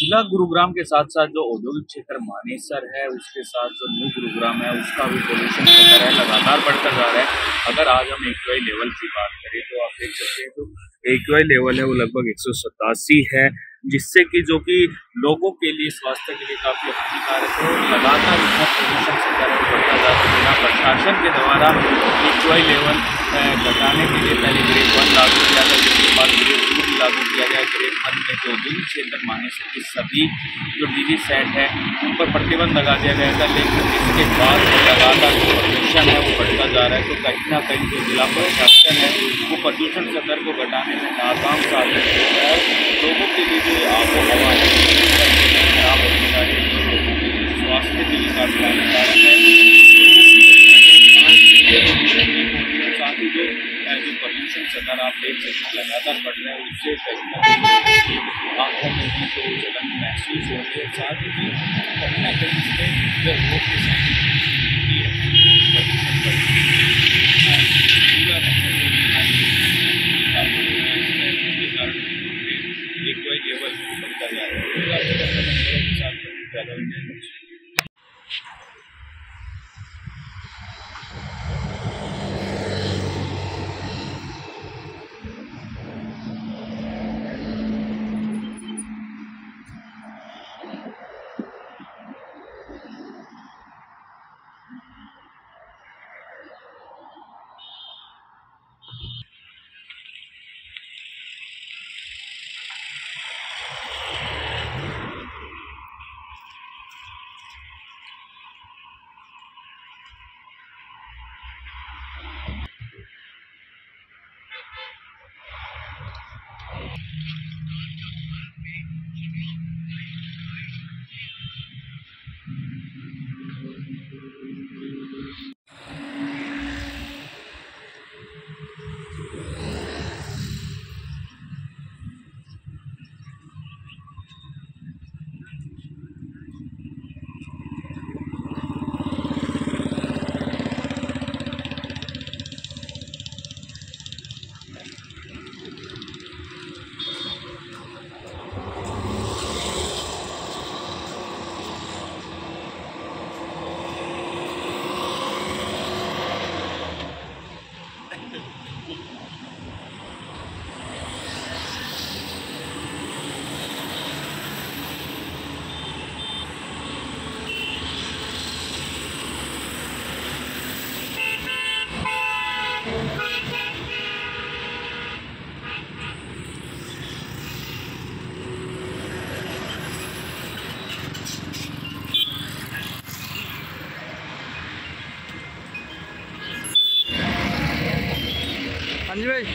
जिला गुरुग्राम के साथ साथ जो औद्योगिक क्षेत्र मानेसर है, उसके साथ जो न्यू गुरुग्राम है, उसका भी पोल्यूशन स्तर है लगातार बढ़कर जा रहा है। अगर आज हम एक्यूआई लेवल की बात करें तो आप देख सकते हैं जो एक्यूआई लेवल है वो लगभग 187 है, जिससे कि जो कि लोगों के लिए स्वास्थ्य के लिए काफी हानिकारक है। लगातार इसका पोल्यूशन स्तर बढ़ता जा रहा है। प्रशासन के द्वारा एक्यूआई लेवल घटाने के लिए पहले ग्रेड 1 लागू किया गया, जिसके बाद ग्रेड 2 भी लागू किया गया। ग्रेड 1 में जो औद्योगिक क्षेत्र मानेसर के सभी जो डीजी सेट है उन पर प्रतिबंध लगा दिया गया था, लेकिन इसके बाद लगातार जो प्रदूषण है वो बढ़ता जा रहा है। तो कहीं ना कहीं जो जिला प्रशासन है वो प्रदूषण स्तर को घटाने में नाकाम साबित हो रहा है। लोगों के लिए जो आबो हवा है खराब होती जा रही है, लोगों के लिए स्वास्थ्य के लिए काफी हानिकारक है। साथ ही जो प्रदूषण स्तर आप देख सकते हैं लगातार बढ़ रहा है, उससे कहीं ना कहीं आँखों में भी तो जलन महसूस हो रही है। साथ ही कहीं ना कहीं इसमें जो रोग के कारण एक्यूआई लेवल बढ़ता जा रहा है। हाँ जी भाई।